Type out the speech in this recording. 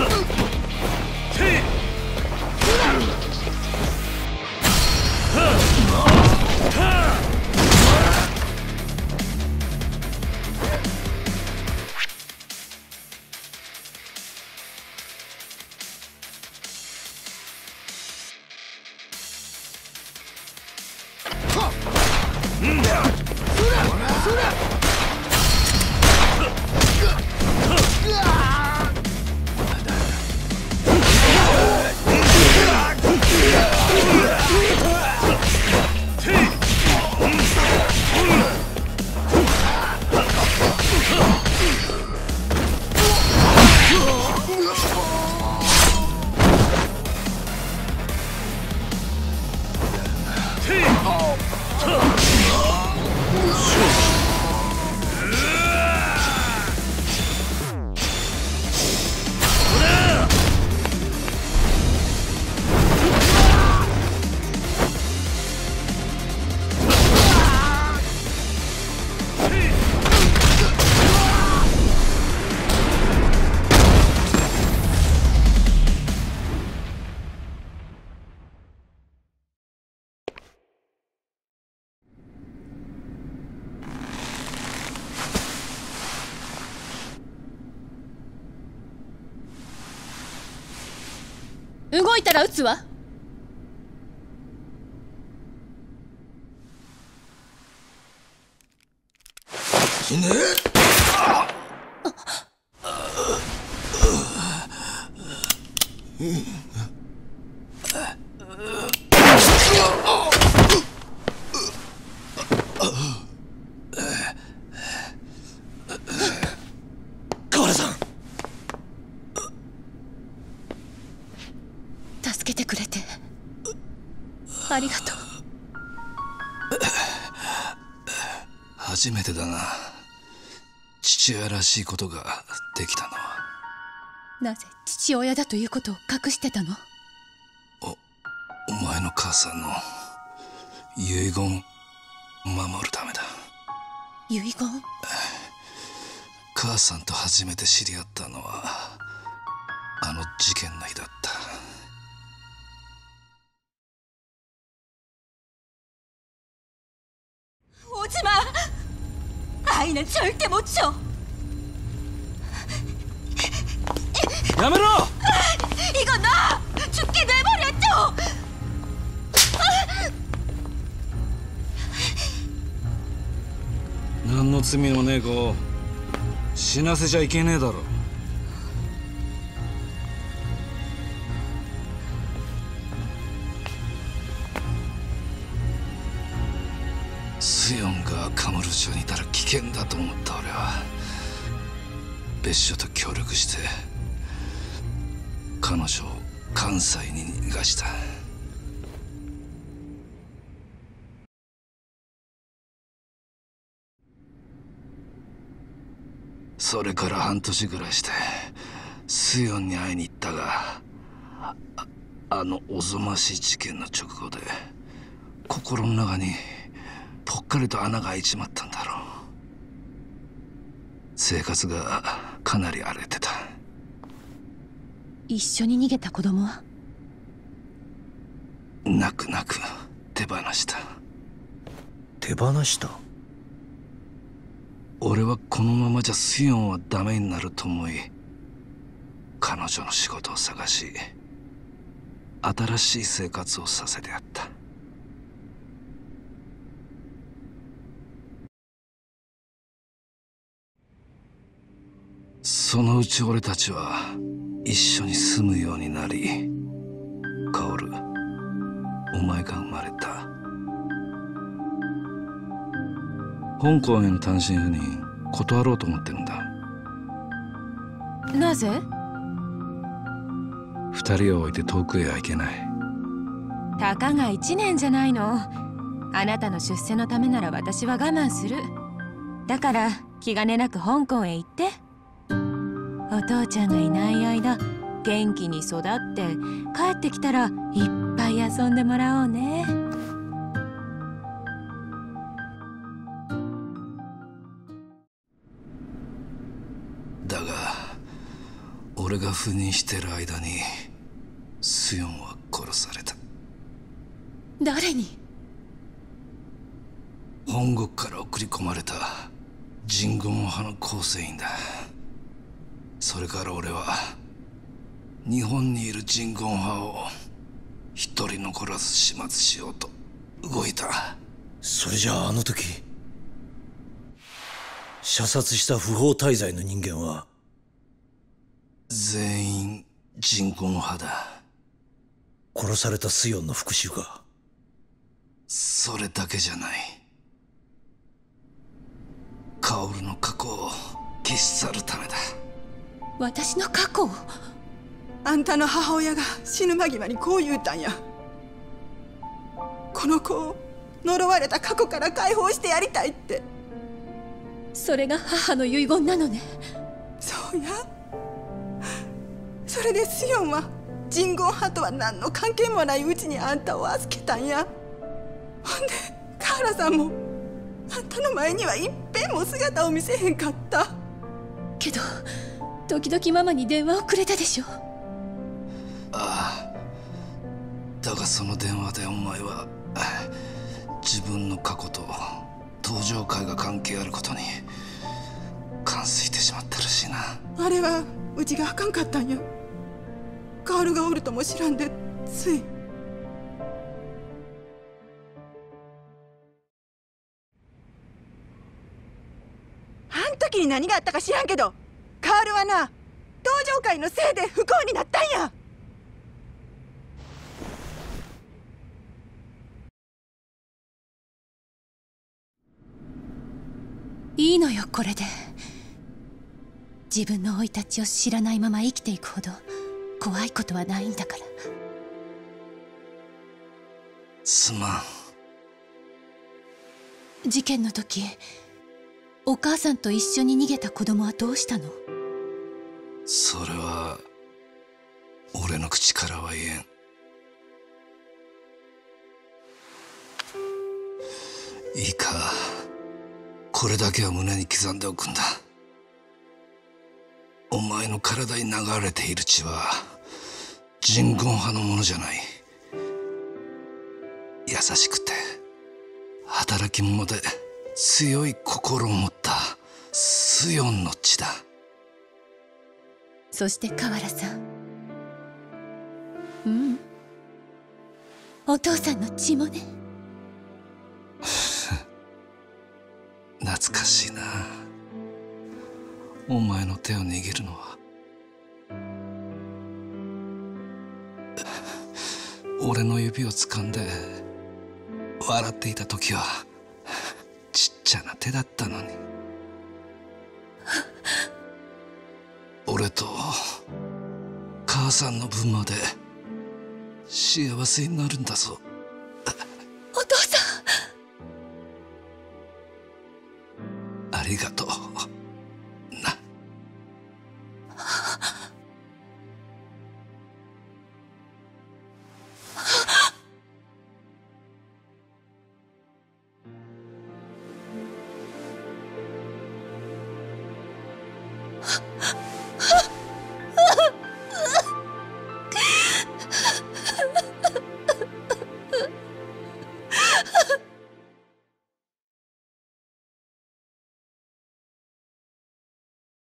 動いたら撃つわ。 死ね。河原さん、 助けてくれてありがとう。 初めてだな、父親らしいことができたのは。 なぜ父親だということを隠してたの？ お前の母さんの遺言守るためだ。 遺言？ 母さんと初めて知り合ったのはあの事件の日だった。 오지마! 아이는 절대 못 줘! 야매로! 이거 나! 죽게 내버렸죠! 何の罪もねえ子を死なせちゃいけねえだろ。スヨンがカムル町にいたら危険だと思った俺は別所と協力して彼女を関西に逃がした。それから半年ぐらいしてスヨンに会いに行ったが、あのおぞましい事件の直後で心の中にぽっかりと穴が開いちまったんだろう。生活がかなり荒れてた。 一緒に逃げた子供は？ 泣く泣く手放した。 手放した？ 俺はこのままじゃスヨンはダメになると思い、彼女の仕事を探し新しい生活をさせてやった。そのうち俺たちは一緒に住むようになり、薫、お前が生まれた。香港への単身赴任断ろうと思ってるんだ。 なぜ？ 二人を置いて遠くへは行けない。 たかが1年じゃないの。あなたの出世のためなら私は我慢する。だから気兼ねなく香港へ行って。お父ちゃんがいない間元気に育って帰ってきたらいっぱい遊んでもらおうね。 だが俺俺が赴任してる間にスヨンは殺された。 誰に？ 本国から送り込まれたジンゴン派の構成員だ。それから俺は日本にいるジンゴン派を一人残らず始末しようと動いた。 それじゃああの時射殺した不法滞在の人間は全員ジンゴン派だ。 殺されたスヨンの復讐か？ それだけじゃない。カオルの過去を消し去るためだ。 私の過去を？ あんたの母親が死ぬ間際にこう言うたんや。この子を呪われた過去から解放してやりたいって。 それが母の遺言なのね。 そうや。それでスヨンはジンゴン派とは何の関係もないうちにあんたを預けたんや。ほんでカーラさんもあんたの前には一遍も姿を見せへんかった。 けど時々ママに電話をくれたでしょ。 ああ、だがその電話でお前は自分の過去と登場会が関係あることに感づいてしまったらしいな。 あれはうちがあかんかったんや。カールがおるとも知らんでつい。あん時に何があったか知らんけど、カールはな、登場会のせいで不幸になったんや。 いいのよこれで。自分の生い立ちを知らないまま生きていくほど怖いことはないんだから。 すまん。 事件の時お母さんと一緒に逃げた子供はどうしたの？ それは俺の口からは言えん。いいか、これだけは胸に刻んでおくんだ。お前の体に流れている血はジンゴン派のものじゃない。優しくて働き者で強い心を持ったスヨンの血だ。 そして河原さん、お父さんの血もね。 懐かしいな。お前の手を握るのは俺の指を掴んで笑っていた時はちっちゃな手だったのに。俺と母さんの分まで幸せになるんだぞ。 お父さん、 ありがとうな。